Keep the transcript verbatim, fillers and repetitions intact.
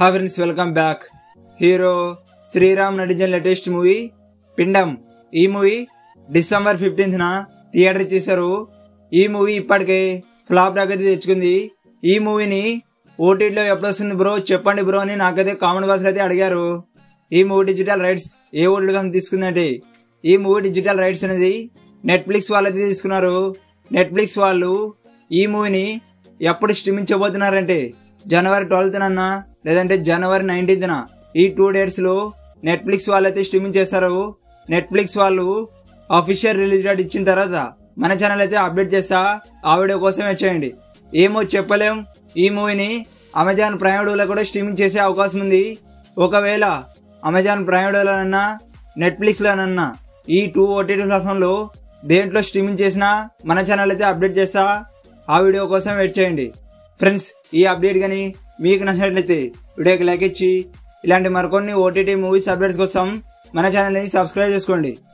Hi friends, welcome back. Hero Sriram నటించిన latest movie Pindam. ఈ movie December fifteenth న theatre చేశారు. ఈ మూవీ ఇప్పటికే ఫ్లాప్ అయితే తెచ్చుకుంది. ఈ మూవీని ఓటీటీలో ఎప్పుడు వస్తుంది బ్రో చెప్పండి బ్రో అని నాకైతే కామెంట్ బాక్స్ అయితే అడిగారు. ఈ మూవీ డిజిటల్ రైట్స్ ఏ ఓటీటీలో తీసుకుందంటే ఈ మూవీ డిజిటల్ రైట్స్ అనేది నెట్ఫ్లిక్స్ వాళ్ళైతే తీసుకున్నారు. నెట్ఫ్లిక్స్ వాళ్ళు ఈ మూవీని ఎప్పుడు స్ట్రీమింగ్ చేయబోతున్నారంటే జనవరి ట్వెల్త్ అన్నా లేదంటే జనవరి నైన్టీన్త్ న ఈ టూ డేట్స్ లో నెట్ఫ్లిక్స్ వాళ్ళైతే స్ట్రీమింగ్ చేస్తారు. నెట్ఫ్లిక్స్ వాళ్ళు అఫీషియల్ రిలీజ్ డేట్ ఇచ్చిన తర్వాత మన ఛానల్ అయితే అప్డేట్ చేస్తా. ఆ వీడియో కోసం వచ్చేయండి. ఏమో చెప్పలేం, ఈ మూవీని అమెజాన్ ప్రైమ్ వీడియోలో కూడా స్ట్రీమింగ్ చేసే అవకాశం ఉంది. ఒకవేళ అమెజాన్ ప్రైమ్ వీడియోలోనన్నా నెట్ఫ్లిక్స్ లోనన్నా ఈ టూ ఓటీటీ ప్లాట్ఫామ్ లో దేంట్లో స్ట్రీమింగ్ చేసినా మన ఛానల్ అయితే అప్డేట్ చేస్తా. ఆ వీడియో కోసం వెయిట్ చేయండి. ఫ్రెండ్స్, ఈ అప్డేట్ కానీ మీకు నచ్చినట్లయితే వీడియోకి లైక్ ఇచ్చి ఇలాంటి మరికొన్ని ఓటీటీ మూవీస్ అప్డేట్స్ కోసం మన ఛానల్ని సబ్స్క్రైబ్ చేసుకోండి.